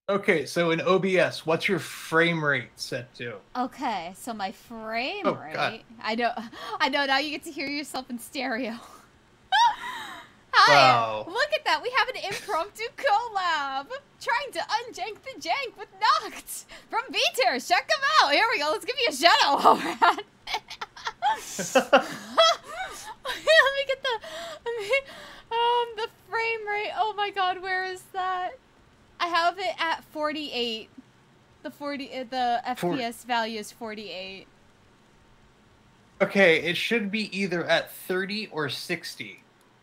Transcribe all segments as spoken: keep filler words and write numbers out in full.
Okay, so in O B S, what's your frame rate set to? Okay, so my frame Oh God. rate. I know, I know. Now you get to hear yourself in stereo. Hi, Wow. look at that. We have an impromptu collab. Trying to unjank the jank with Noct from B-Tier. Check them out. Here we go. Let's give you a shout out while we're at it. Let me get the, let me, um, the frame rate. Oh my God, where is that? I have it at forty-eight. The forty, uh, the F P S value is forty-eight. Okay, it should be either at thirty or sixty.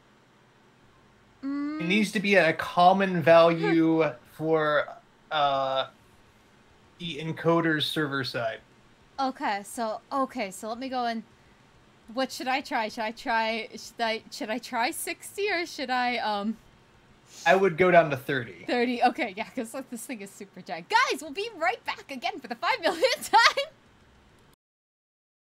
Mm. It needs to be at a common value for uh, the encoder's server side. Okay, so okay, so let me go and. What should I try? Should I try? Should I? Should I try sixty or should I? Um. I would go down to thirty. thirty. Okay, yeah, because this thing is super giant. Guys, we'll be right back again for the five millionth time.